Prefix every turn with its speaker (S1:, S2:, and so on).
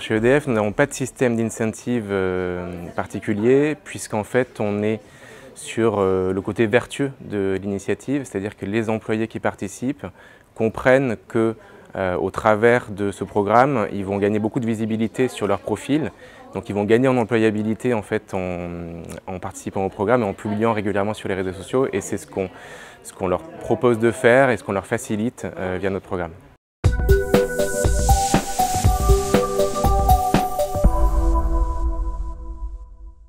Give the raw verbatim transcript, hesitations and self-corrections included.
S1: chez E D F, nous n'avons pas de système d'incentive euh, particulier, puisqu'en fait on est sur euh, le côté vertueux de l'initiative, c'est-à-dire que les employés qui participent comprennent que euh, au travers de ce programme, ils vont gagner beaucoup de visibilité sur leur profil, donc ils vont gagner en employabilité en fait en, en participant au programme et en publiant régulièrement sur les réseaux sociaux, et c'est ce qu'on ce qu'on leur propose de faire et ce qu'on leur facilite euh, via notre programme.